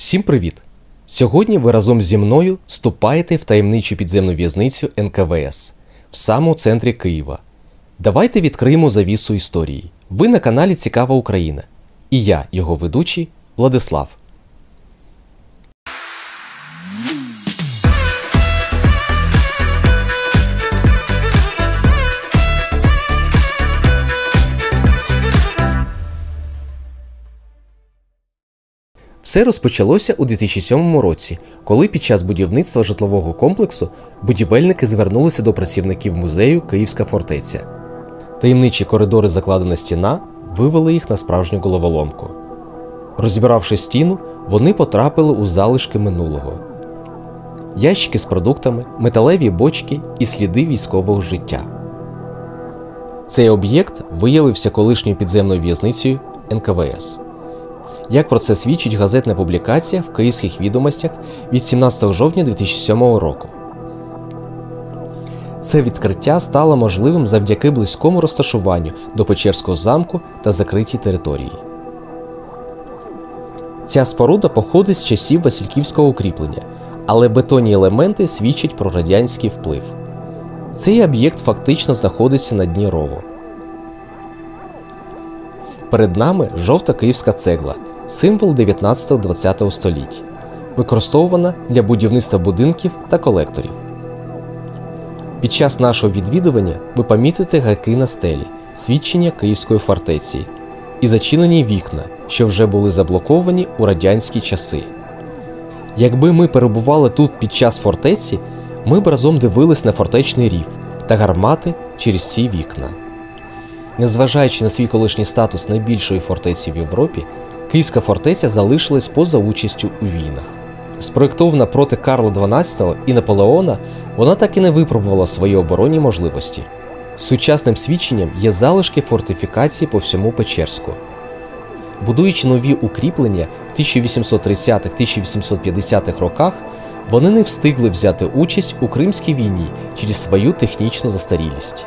Всім привіт! Сьогодні ви разом зі мною вступаєте в таємничу підземну в'язницю НКВС в самому центрі Києва. Давайте відкриємо завісу історії. Ви на каналі Цікава Україна. І я, його ведучий, Владислав. Все розпочалося у 2007 році, коли під час будівництва житлового комплексу будівельники звернулися до працівників музею «Київська фортеця». Таємничі коридори закладена стіна вивели їх на справжню головоломку. Розібравши стіну, вони потрапили у залишки минулого. Ящики з продуктами, металеві бочки і сліди військового життя. Цей об'єкт виявився колишньою підземною в'язницею НКВС. Як про це свідчить газетна публікація в «Київських відомостях» від 17 жовтня 2007 року. Це відкриття стало можливим завдяки близькому розташуванню до Печерського замку та закритій території. Ця споруда походить з часів Васильківського укріплення, але бетонні елементи свідчать про радянський вплив. Цей об'єкт фактично знаходиться на дні рову. Перед нами жовта київська цегла – символ 19-20 століть, використовувана для будівництва будинків та колекторів. Під час нашого відвідування ви помітите гайки на стелі, свідчення Київської фортеці, і зачинені вікна, що вже були заблоковані у радянські часи. Якби ми перебували тут під час фортеці, ми б разом дивились на фортечний рів та гармати через ці вікна. Незважаючи на свій колишній статус найбільшої фортеці в Європі, Київська фортеця залишилась поза участю у війнах. Спроєктована проти Карла XII і Наполеона, вона так і не випробувала свої оборонні можливості. Сучасним свідченням є залишки фортифікації по всьому Печерську. Будуючи нові укріплення в 1830-1850-х роках, вони не встигли взяти участь у Кримській війні через свою технічну застарілість.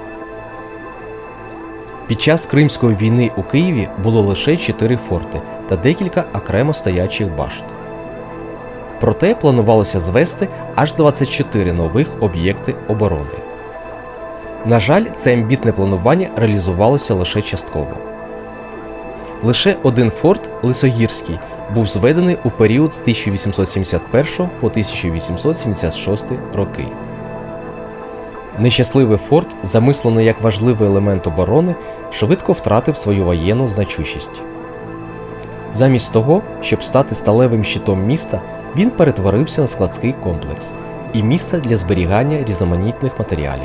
Під час Кримської війни у Києві було лише 4 форти та декілька окремо стоячих башт. Проте планувалося звести аж 24 нових об'єкти оборони. На жаль, це амбітне планування реалізувалося лише частково. Лише один форт, Лисогірський, був зведений у період з 1871 по 1876 роки. Нещасливий форт, замислений як важливий елемент оборони, швидко втратив свою воєнну значущість. Замість того, щоб стати сталевим щитом міста, він перетворився на складський комплекс і місце для зберігання різноманітних матеріалів.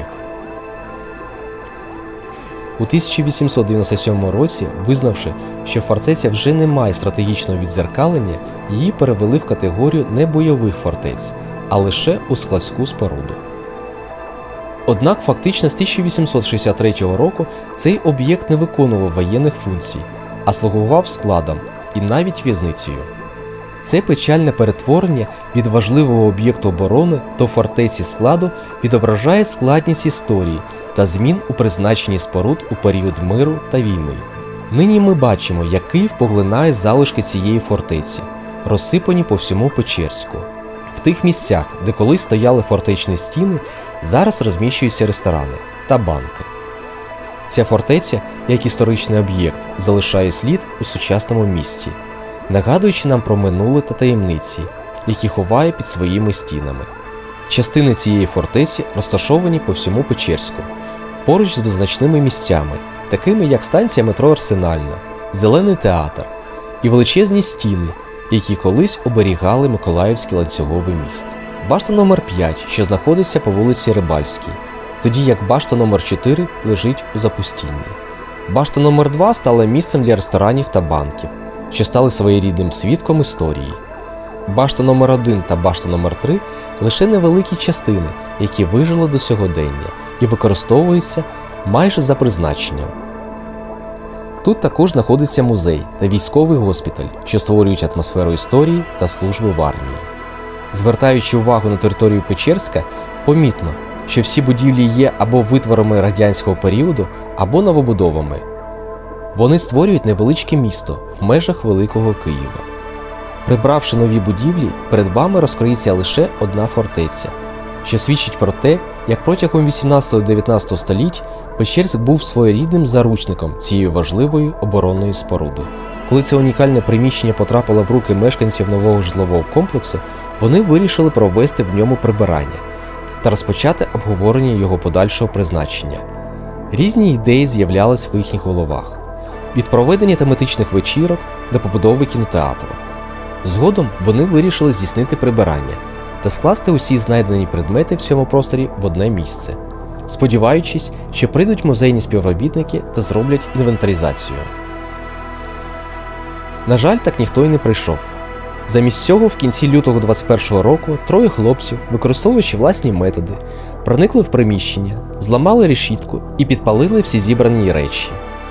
У 1897 році, визнавши, що фортеця вже не має стратегічного віддзеркалення, її перевели в категорію не бойових фортець, а лише у складську споруду. Однак фактично з 1863 року цей об'єкт не виконував воєнних функцій, а слугував складом і навіть в'язницею. Це печальне перетворення від важливого об'єкту оборони до фортеці-складу відображає складність історії та змін у призначенні споруд у період миру та війни. Нині ми бачимо, як Київ поглинає залишки цієї фортеці, розсипані по всьому Печерську. В тих місцях, де колись стояли фортечні стіни, зараз розміщуються ресторани та банки. Ця фортеця, як історичний об'єкт, залишає слід у сучасному місті, нагадуючи нам про минуле та таємниці, які ховає під своїми стінами. Частини цієї фортеці розташовані по всьому Печерську, поруч з визначними місцями, такими як станція метро Арсенальна, Зелений театр і величезні стіни, які колись оберігали Миколаївський ланцюговий міст. Башта номер 5, що знаходиться по вулиці Рибальській, тоді як башта номер 4 лежить у запустінні. Башта номер 2 стала місцем для ресторанів та банків, що стали своєрідним свідком історії. Башта номер 1 та башта номер 3 – лише невеликі частини, які вижили до сьогодення і використовуються майже за призначенням. Тут також знаходиться музей та військовий госпіталь, що створюють атмосферу історії та служби в армії. Звертаючи увагу на територію Печерська, помітно, що всі будівлі є або витворами радянського періоду, або новобудовами. Вони створюють невеличке місто в межах Великого Києва. Прибравши нові будівлі, перед вами розкриється лише одна фортеця, що свідчить про те, як протягом 18-19 століть Печерськ був своєрідним заручником цієї важливої оборонної споруди. Коли це унікальне приміщення потрапило в руки мешканців нового житлового комплексу, вони вирішили провести в ньому прибирання та розпочати обговорення його подальшого призначення. Різні ідеї з'являлись в їхніх головах – від проведення тематичних вечірок до побудови кінотеатру. Згодом вони вирішили здійснити прибирання та скласти усі знайдені предмети в цьому просторі в одне місце, сподіваючись, що прийдуть музейні співробітники та зроблять інвентаризацію. На жаль, так ніхто й не прийшов. Замість цього, в кінці лютого 21-го року троє хлопців, використовуючи власні методи, проникли в приміщення, зламали решітку і підпалили всі зібрані речі.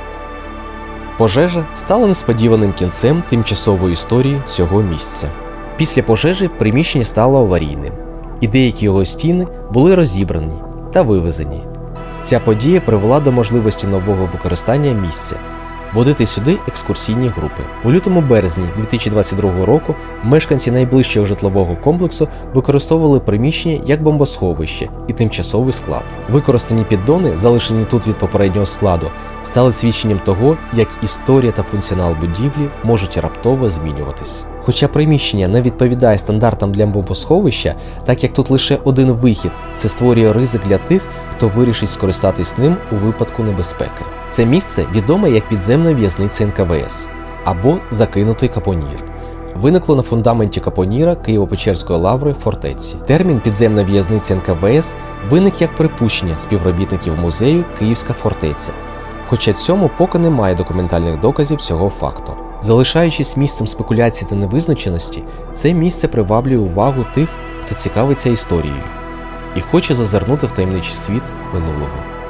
Пожежа стала несподіваним кінцем тимчасової історії цього місця. Після пожежі приміщення стало аварійним, і деякі його стіни були розібрані та вивезені. Ця подія привела до можливості нового використання місця – водити сюди екскурсійні групи. У лютому-березні 2022 року мешканці найближчого житлового комплексу використовували приміщення як бомбосховище і тимчасовий склад. Використані піддони, залишені тут від попереднього складу, стали свідченням того, як історія та функціонал будівлі можуть раптово змінюватись. Хоча приміщення не відповідає стандартам для бомбосховища, так як тут лише один вихід, це створює ризик для тих, хто вирішить скористатись ним у випадку небезпеки. Це місце відоме як підземна в'язниця НКВС або закинутий капонір. Виникло на фундаменті капоніра Києво-Печерської лаври фортеці. Термін «підземна в'язниця НКВС» виник як припущення співробітників музею «Київська фортеця», хоча цьому поки немає документальних доказів цього факту. Залишаючись місцем спекуляцій та невизначеності, це місце приваблює увагу тих, хто цікавиться історією і хоче зазирнути в таємничий світ минулого.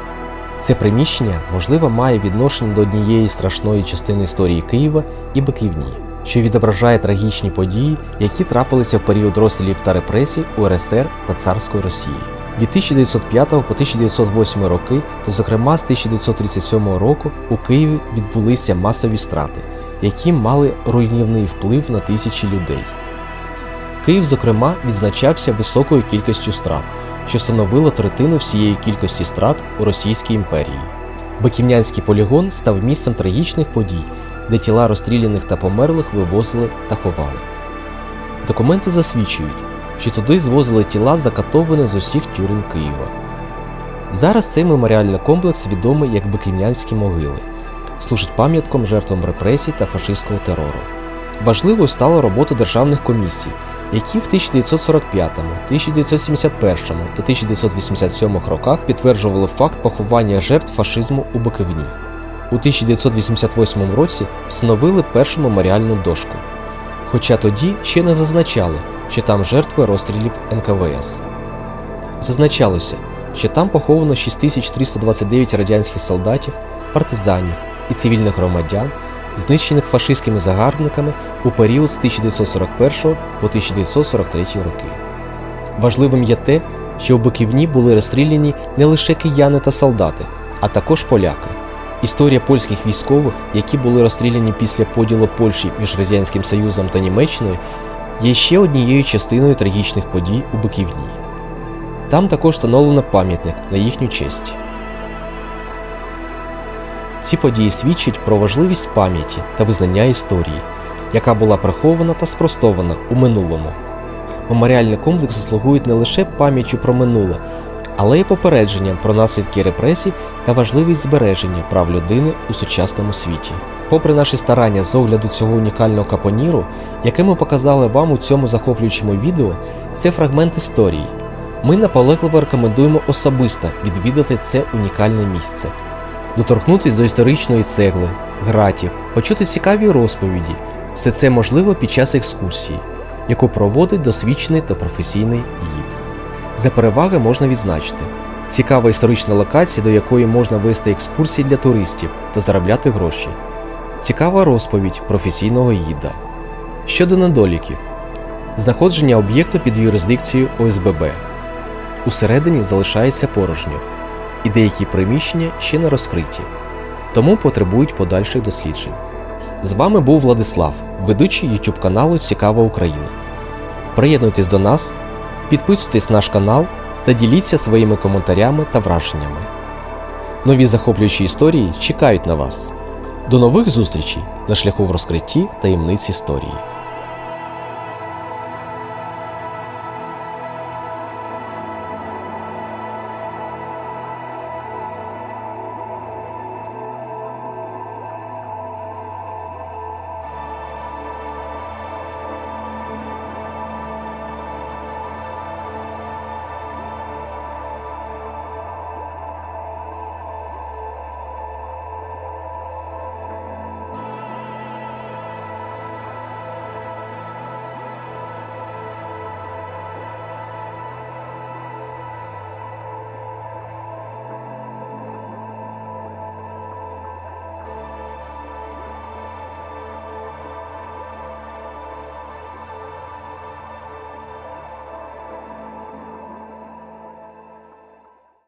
Це приміщення, можливо, має відношення до однієї страшної частини історії Києва і Биківні, що відображає трагічні події, які трапилися в період розстрілів та репресій УРСР та царської Росії. Від 1905 по 1908 роки, то зокрема з 1937 року, у Києві відбулися масові страти, які мали руйнівний вплив на тисячі людей. Київ, зокрема, відзначався високою кількістю страт, що становило третину всієї кількості страт у Російській імперії. Биківнянський полігон став місцем трагічних подій, де тіла розстріляних та померлих вивозили та ховали. Документи засвідчують, що туди звозили тіла закатованих з усіх тюрем Києва. Зараз цей меморіальний комплекс відомий як Биківнянські могили, служить пам'ятком жертвам репресій та фашистського терору. Важливою стала робота державних комісій, які в 1945, 1971 та 1987 роках підтверджували факт поховання жертв фашизму у Биківні. У 1988 році встановили першу меморіальну дошку, хоча тоді ще не зазначали, що там жертви розстрілів НКВС. Зазначалося, що там поховано 6329 радянських солдатів, партизанів і цивільних громадян, знищених фашистськими загарбниками у період з 1941 по 1943 роки. Важливим є те, що у Биківні були розстріляні не лише кияни та солдати, а також поляки. Історія польських військових, які були розстріляні після поділу Польщі між Радянським Союзом та Німеччиною, є ще однією частиною трагічних подій у Биківні. Там також встановлено пам'ятник на їхню честь. Ці події свідчать про важливість пам'яті та визнання історії, яка була прихована та спростована у минулому. Меморіальні комплекси слугують не лише пам'яттю про минуле, але й попередженням про наслідки репресій та важливість збереження прав людини у сучасному світі. Попри наші старання з огляду цього унікального капоніру, яке ми показали вам у цьому захоплюючому відео, це фрагмент історії. Ми наполегливо рекомендуємо особисто відвідати це унікальне місце. Доторкнутися до історичної цегли, гратів, почути цікаві розповіді – все це можливо під час екскурсії, яку проводить досвідчений та професійний гід. За переваги можна відзначити: цікава історична локація, до якої можна вести екскурсії для туристів та заробляти гроші. Цікава розповідь професійного гіда. Щодо недоліків: знаходження об'єкту під юрисдикцією ОСББ. Усередині залишається порожньо, і деякі приміщення ще не розкриті, тому потребують подальших досліджень. З вами був Владислав, ведучий YouTube каналу Цікава Україна. Приєднуйтесь до нас, підписуйтесь на наш канал та діліться своїми коментарями та враженнями. Нові захоплюючі історії чекають на вас. До нових зустрічей на шляху в розкритті таємниць історії.